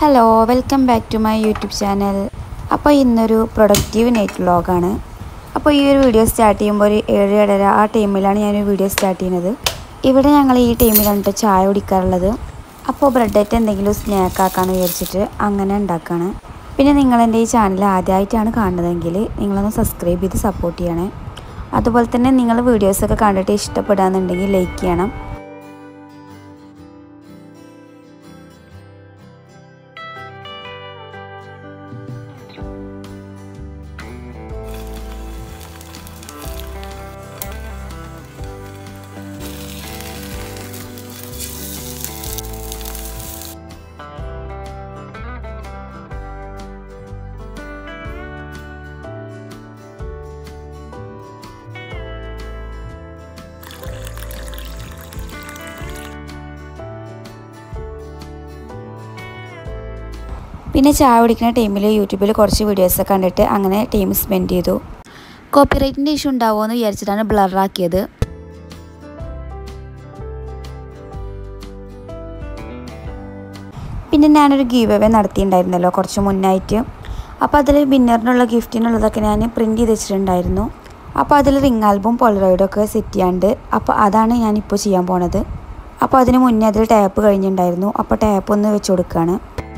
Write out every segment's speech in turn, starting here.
Hello welcome back to my YouTube channel. അപ്പോൾ ഇന്നൊരു productive night വ്ളോഗാണ്. അപ്പോൾ ഈ ഒരു വീഡിയോ സ്റ്റാർട്ട് ചെയ്യുമ്പോൾ ഒരു 7:30 ആ ടൈമിലാണ് ഞാനൊരു വീഡിയോ സ്റ്റാർട്ട് ചെയ്യുന്നത്. ഇവിടെ ഞങ്ങൾ ഈ ടൈമിലാണ് ചായ കുടിക്കാറുള്ളത്. അപ്പോൾ ബ്രെഡായിട്ട് എന്തെങ്കിലും സ്നാക്ക് ആക്കാമെന്ന് വിചാരിച്ചിട്ട് അങ്ങനെ ഉണ്ടാക്കുകയാണ്. പിന്നെ നിങ്ങളെൻ്റെ ഈ ചാനൽ ആദ്യമായിട്ടാണ് കാണുന്നതെങ്കിൽ നിങ്ങളൊന്ന് സബ്സ്ക്രൈബ് ചെയ്ത് സപ്പോർട്ട് ചെയ്യണേ. അതുപോലെ തന്നെ നിങ്ങൾ വീഡിയോസൊക്കെ കണ്ടിട്ട് ഇഷ്ടപ്പെടാമെന്നുണ്ടെങ്കിൽ ലൈക്ക് ചെയ്യണം. പിന്നെ ചായ കുടിക്കുന്ന ടൈമിൽ യൂട്യൂബിൽ കുറച്ച് വീഡിയോസൊക്കെ കണ്ടിട്ട് അങ്ങനെ ടൈം സ്പെൻഡ് ചെയ്തു. കോപ്പിറൈറ്റിൻ്റെ ഇഷ്യൂ ഉണ്ടാവുമോ എന്ന് വിചാരിച്ചിട്ടാണ് ബ്ലറാക്കിയത്. പിന്നെ ഞാനൊരു ഗീവ് അവേ നടത്തിയിട്ടുണ്ടായിരുന്നല്ലോ കുറച്ച് മുന്നായിട്ട്. അപ്പോൾ അതിൽ വിന്നറിനുള്ള ഗിഫ്റ്റിനുള്ളതൊക്കെ ഞാൻ പ്രിൻറ്റ് ചെയ്ത് വെച്ചിട്ടുണ്ടായിരുന്നു. അപ്പോൾ അതിൽ റിംഗ് ആൽബം പോളറോയിഡൊക്കെ സെറ്റ് ചെയ്യാണ്ട്. അപ്പോൾ അതാണ് ഞാനിപ്പോൾ ചെയ്യാൻ പോണത്. അപ്പോൾ അതിന് മുന്നേ അതിൽ ടാപ്പ് കഴിഞ്ഞിട്ടുണ്ടായിരുന്നു. അപ്പോൾ ടാപ്പ് ഒന്ന് വെച്ച് കൊടുക്കുകയാണ്.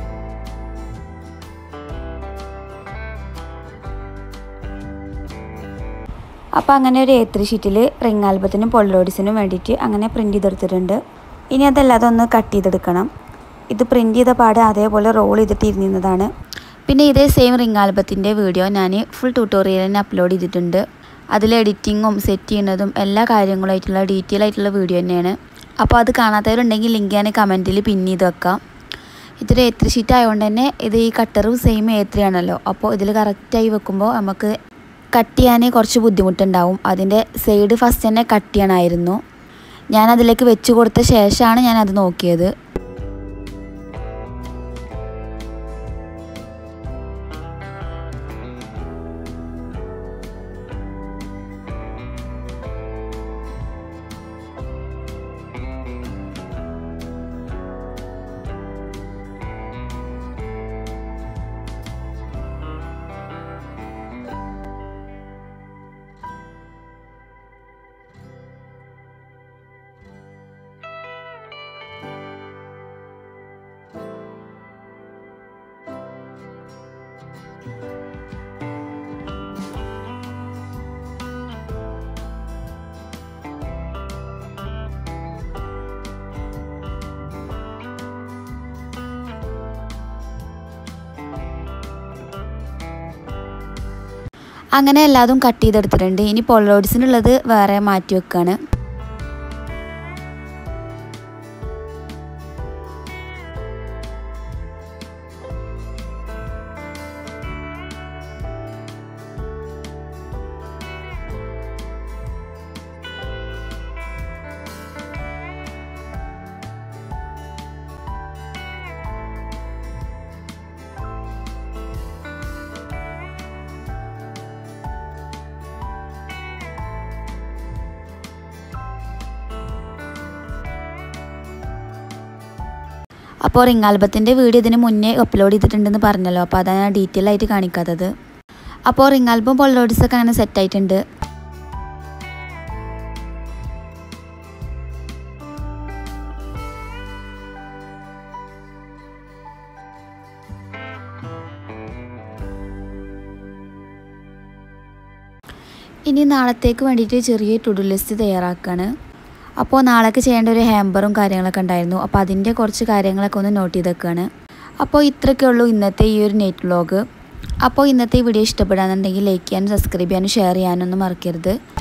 അപ്പോൾ അങ്ങനെ ഒരു A3 ഷീറ്റിൽ റിംഗ് ആൽബത്തിനും പോളറോയിഡ്സിനും വേണ്ടിയിട്ട് അങ്ങനെ പ്രിൻറ്റ് ചെയ്തെടുത്തിട്ടുണ്ട്. ഇനി അതല്ലാതെ ഒന്ന് കട്ട് ചെയ്തെടുക്കണം. ഇത് പ്രിൻറ്റ് ചെയ്ത പാട് അതേപോലെ റോൾ ചെയ്തിട്ട് ഇരുന്നതാണ്. പിന്നെ ഇതേ സെയിം റിംഗ് ആൽബത്തിൻ്റെ വീഡിയോ ഞാൻ ഫുൾ ട്യൂട്ടോറിയലിന് അപ്ലോഡ് ചെയ്തിട്ടുണ്ട്. അതിൽ എഡിറ്റിങ്ങും സെറ്റ് ചെയ്യുന്നതും എല്ലാ കാര്യങ്ങളുമായിട്ടുള്ള ഡീറ്റെയിൽ ആയിട്ടുള്ള വീഡിയോ തന്നെയാണ്. അപ്പോൾ അത് കാണാത്തവരുണ്ടെങ്കിൽ ലിങ്ക് ഞാൻ കമൻറ്റിൽ പിൻ ചെയ്ത് വെക്കാം. ഇതൊരു A3 ഷീറ്റ് ആയതുകൊണ്ട് തന്നെ ഇത് ഈ കട്ടറും സെയിം A3 ആണല്ലോ. അപ്പോൾ ഇതിൽ കറക്റ്റായി വെക്കുമ്പോൾ നമുക്ക് കട്ട് ചെയ്യാൻ കുറച്ച് ബുദ്ധിമുട്ടുണ്ടാവും. അതിൻ്റെ സൈഡ് ഫസ്റ്റ് തന്നെ കട്ട് ചെയ്യണമായിരുന്നു. ഞാനതിലേക്ക് വെച്ച് കൊടുത്ത ശേഷമാണ് ഞാനത് നോക്കിയത്. അങ്ങനെ എല്ലാതും കട്ട് ചെയ്തെടുത്തിട്ടുണ്ട്. ഇനി പോളറോയിഡ്സിനുള്ളത് വേറെ മാറ്റി വെക്കുകയാണ്. അപ്പോൾ റിംഗ് ആൽബത്തിൻ്റെ വീഡിയോ ഇതിന് മുന്നേ അപ്ലോഡ് ചെയ്തിട്ടുണ്ടെന്ന് പറഞ്ഞല്ലോ. അപ്പോൾ അതാണ് ഞാൻ ഡീറ്റെയിൽ ആയിട്ട് കാണിക്കാത്തത്. അപ്പോൾ റിംഗ് ആൽബം പോളറോയിഡ്സൊക്കെ അങ്ങനെ സെറ്റായിട്ടുണ്ട്. ഇനി നാളത്തേക്ക് വേണ്ടിയിട്ട് ചെറിയ ടു ഡു ലിസ്റ്റ് തയ്യാറാക്കുകയാണ്. അപ്പോൾ നാളേക്ക് ചെയ്യേണ്ട ഒരു ഹാമ്പറും കാര്യങ്ങളൊക്കെ ഉണ്ടായിരുന്നു. അപ്പോൾ അതിൻ്റെ കുറച്ച് കാര്യങ്ങളൊക്കെ ഒന്ന് നോട്ട് ചെയ്ത് വെക്കുകയാണ്. അപ്പോൾ ഇത്രയൊക്കെ ഉള്ളൂ ഇന്നത്തെ ഈ ഒരു നൈറ്റ് വ്ളോഗ്. അപ്പോൾ ഇന്നത്തെ ഈ വീഡിയോ ഇഷ്ടപ്പെടാന്നുണ്ടെങ്കിൽ ലൈക്ക് ചെയ്യാനും സബ്സ്ക്രൈബ് ചെയ്യാനും ഷെയർ ചെയ്യാനൊന്നും മറക്കരുത്.